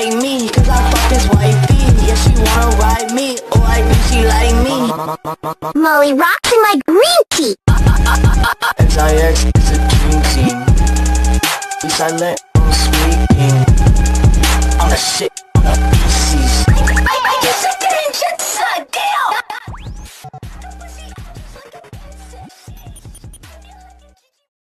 like me, cause I fuck this wifey. Yeah, she wanna ride me, oh I think she like me. Molly rocks in my green tea. XIX is a dream team. We silent on speaking. On the shit.